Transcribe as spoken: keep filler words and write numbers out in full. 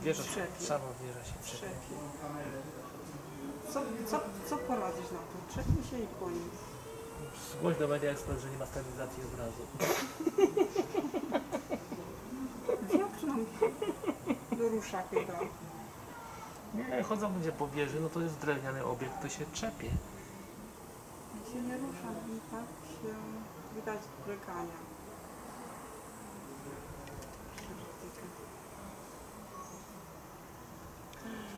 Wieża, Trzepie. sama wieża się trzepie. Trzepie. Co, co, co poradzisz na to? Trzepie się i koniec. Zgłoś do Media Expert, że nie ma stabilizacji obrazu. Wiatr nam rusza chyba. Nie, chodzą ludzie po wieży, no to jest drewniany obiekt, to się trzepie. Jak się nie rusza i tak się widać brykania.